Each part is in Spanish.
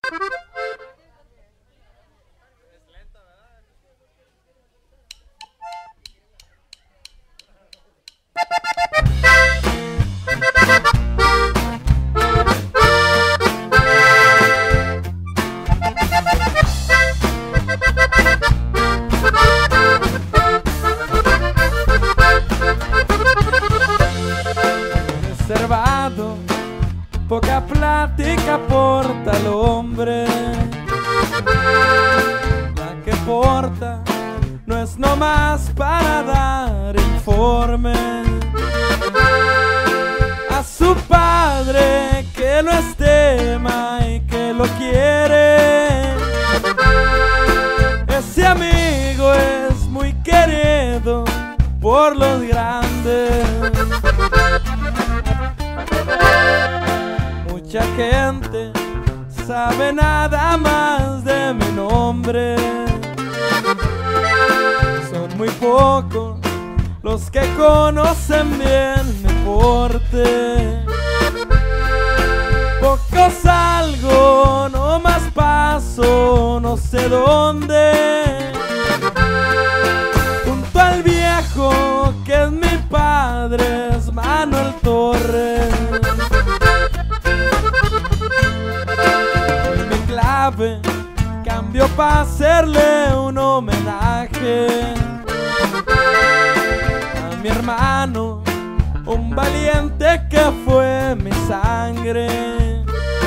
Reservado, poca plática aporta al hombre. La que porta no es nomás para dar informe a su padre que lo estima y que lo quiere. Ese amigo es muy querido por los grandes. Mucha gente sabe nada más de mi nombre. Son muy pocos los que conocen bien mi porte. Poco salgo, no más paso, no sé dónde. Junto al viejo que es mi padre, es Manuel Torres. Mi clave cambio para hacerle un homenaje a mi hermano, un valiente que fue mi sangre.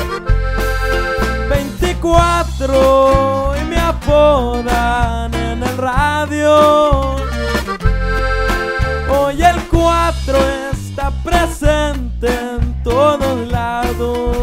24 y me apodan en el radio. Hoy el 4 está presente en todos lados.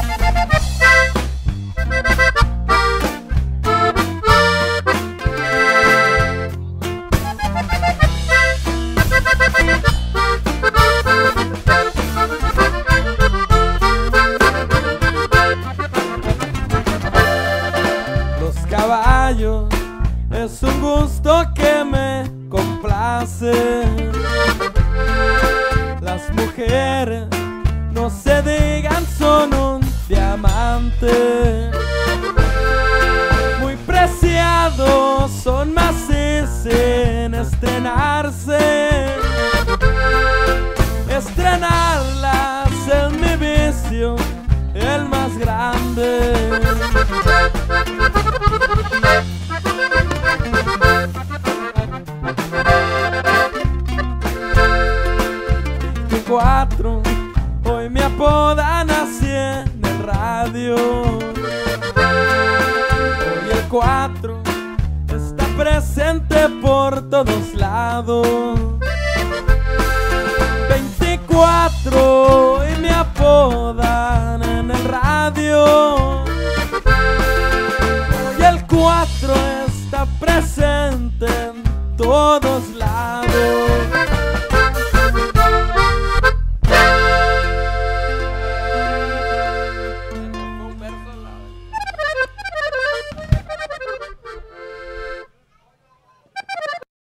Los caballos es un gusto que me complace. Las mujeres, no se digan, son un diamante. Muy preciados, son macizos en estrenarse. Estrenarlas es mi vicio, el más grande. 24, hoy me apodan así en el radio. Hoy el 4 está presente por todos lados. 24 y me apodan en el radio. Hoy el 4 está presente en todos lados.